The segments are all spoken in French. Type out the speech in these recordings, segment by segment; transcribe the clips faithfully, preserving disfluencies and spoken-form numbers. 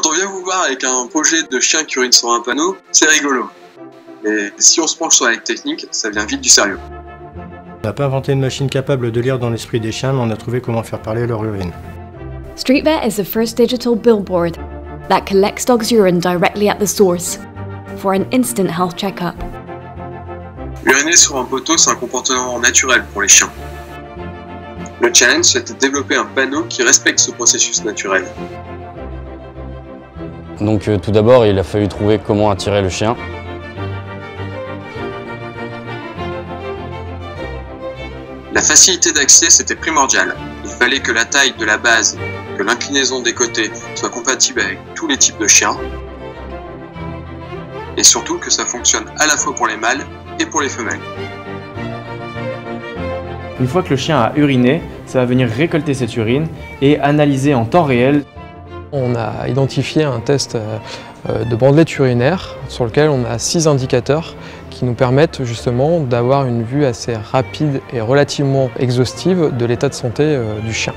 Quand on vient vous voir avec un projet de chien qui urine sur un panneau, c'est rigolo. Mais si on se penche sur la technique, ça vient vite du sérieux. On n'a pas inventé une machine capable de lire dans l'esprit des chiens, mais on a trouvé comment faire parler leur urine. StreetVet is the first digital billboard that collects dogs' urine directly at the source for an instant health checkup. Uriner sur un poteau, c'est un comportement naturel pour les chiens. Le challenge, c'était de développer un panneau qui respecte ce processus naturel. Donc euh, tout d'abord, il a fallu trouver comment attirer le chien. La facilité d'accès, c'était primordial. Il fallait que la taille de la base, que l'inclinaison des côtés soit compatible avec tous les types de chiens. Et surtout que ça fonctionne à la fois pour les mâles et pour les femelles. Une fois que le chien a uriné, ça va venir récolter cette urine et analyser en temps réel. On a identifié un test de bandelette urinaire sur lequel on a six indicateurs qui nous permettent justement d'avoir une vue assez rapide et relativement exhaustive de l'état de santé du chien.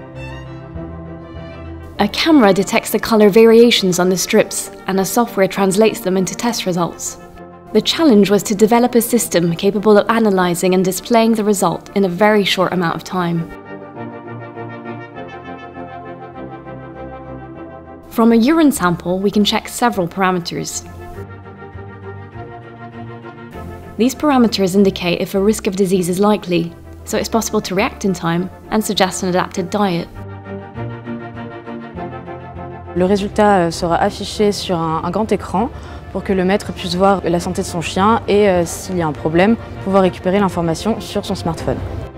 A camera detects the color variations on the strips and a software translates them into test results. The challenge was to develop a system capable of analyzing and displaying the result in a very short amount of time. From a urine sample, we can check several parameters. These parameters indicate if a risk of disease is likely, so it's possible to react in time and suggest an adapted diet. Le résultat sera affiché sur un, un grand écran pour que le maître puisse voir la santé de son chien et, euh, s'il y a un problème, pouvoir récupérer l'information sur son smartphone.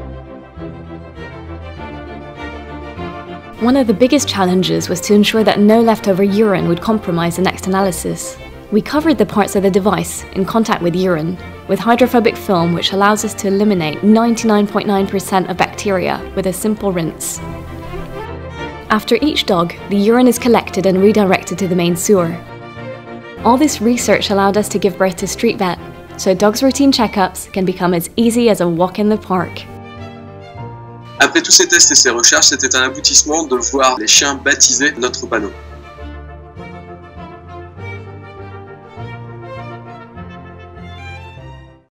One of the biggest challenges was to ensure that no leftover urine would compromise the next analysis. We covered the parts of the device in contact with urine with hydrophobic film, which allows us to eliminate ninety-nine point nine percent of bacteria with a simple rinse. After each dog, the urine is collected and redirected to the main sewer. All this research allowed us to give birth to StreetVet, so dogs' routine checkups can become as easy as a walk in the park. Après tous ces tests et ces recherches, c'était un aboutissement de voir les chiens baptiser notre panneau.